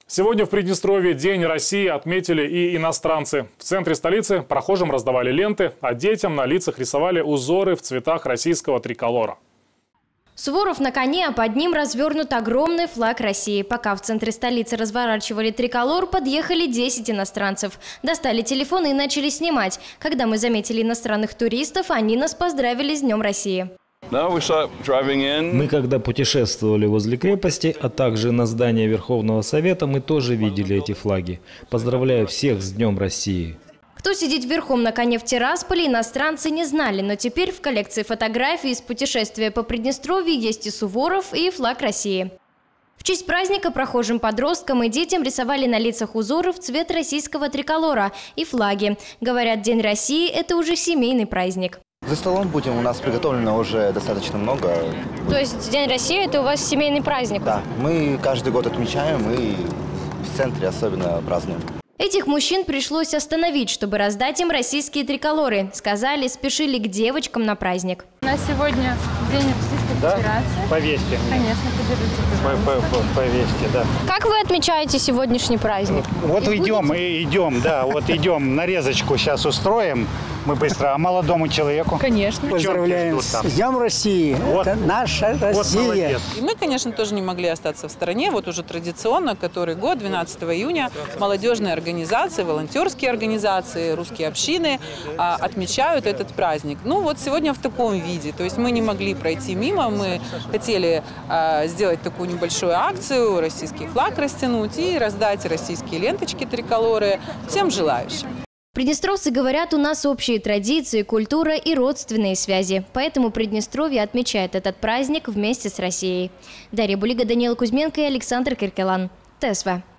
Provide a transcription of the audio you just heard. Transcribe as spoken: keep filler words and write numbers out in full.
Сегодня в Приднестровье День России отметили и иностранцы. В центре столицы прохожим раздавали ленты, а детям на лицах рисовали узоры в цветах российского триколора. Суворов на коне, а под ним развернут огромный флаг России. Пока в центре столицы разворачивали триколор, подъехали десять иностранцев. Достали телефоны и начали снимать. Когда мы заметили иностранных туристов, они нас поздравили с Днем России. Мы, когда путешествовали возле крепости, а также на здание Верховного Совета, мы тоже видели эти флаги. Поздравляю всех с Днем России. Кто сидит верхом на коне в Тирасполе, иностранцы не знали, но теперь в коллекции фотографий из путешествия по Приднестровью есть и Суворов, и флаг России. В честь праздника прохожим подросткам и детям рисовали на лицах узоры в цвет российского триколора и флаги. Говорят, День России – это уже семейный праздник. За столом будем, у нас приготовлено уже достаточно много. То есть День России – это у вас семейный праздник? Да, мы каждый год отмечаем и в центре особенно празднуем. Этих мужчин пришлось остановить, чтобы раздать им российские триколоры. Сказали, спешили к девочкам на праздник. У нас сегодня День Российской да? Федерации. Повесьте. Конечно, подержите, пожалуйста. Повесьте, да. Как вы отмечаете сегодняшний праздник? Вот идем, и идем, да, вот идем, нарезочку сейчас устроим. Мы быстро, а молодому человеку? Конечно. Поздравляем с Днем России. Вот, это наша Россия. Вот и мы, конечно, тоже не могли остаться в стороне. Вот уже традиционно, который год, двенадцатого июня, молодежные организации, волонтерские организации, русские общины а, отмечают этот праздник. Ну вот сегодня в таком виде. То есть мы не могли пройти мимо. Мы хотели а, сделать такую небольшую акцию, российский флаг растянуть и раздать российские ленточки триколоры всем желающим. Приднестровцы говорят, у нас общие традиции, культура и родственные связи. Поэтому Приднестровье отмечает этот праздник вместе с Россией. Дарья Булига, Даниил Кузьменко и Александр Киркелан. ТСВ.